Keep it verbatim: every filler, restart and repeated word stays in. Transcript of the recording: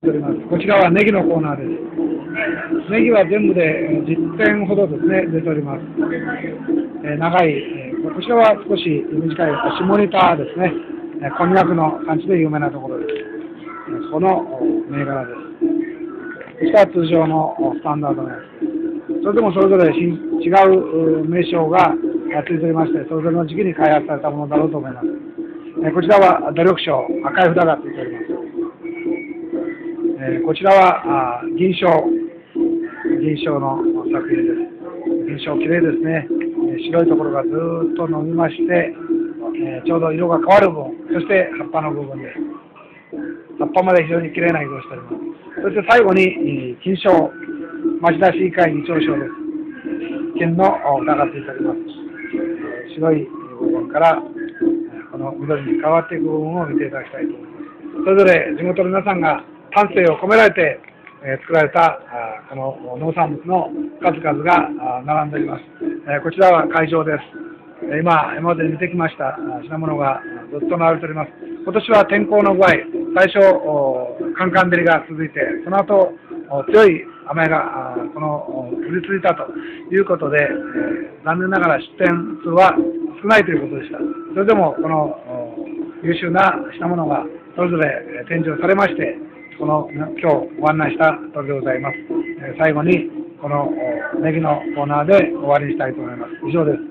おります。こちらはネギのコーナーです。ネギは全部でじゅってんほどですね、出ております。えー、長い、えー、こちらは少し短い下仁田ですね、えー、こんにゃくの産地で有名なところです。えー、その銘柄です。こちらは通常のスタンダードのやつです。それでもそれぞれ違う名称がついておりまして、それぞれの時期に開発されたものだろうと思います。えー、こちらは努力賞、赤い札がついております。えー、こちらはあ銀賞、銀賞の作品です。銀賞、きれいですね。えー、白いところがずっと伸びまして、えー、ちょうど色が変わる部分、そして葉っぱの部分です。葉っぱまで非常にきれいな色をしております。そして最後に、金賞、町田市議会議長賞です。金の札がついております。えー、白い部分からこの緑に変わっていく部分を見ていただきたいと思います。それぞれ地元の皆さんが丹精を込められて、えー、作られたあこの農産物の数々が並んでおります。えー、こちらは会場です。えー、今、今まで見てきました品物がずっと並べております。今年は天候の具合、最初、カンカン照りが続いて、その後強い雨がこの降り続いたということで、えー、残念ながら出店数は少ないということでした。それでもこの優秀な品物がそれぞれ展示をされまして、この今日ご案内した通りでございます。最後にこのネギのコーナーで終わりにしたいと思います。以上です。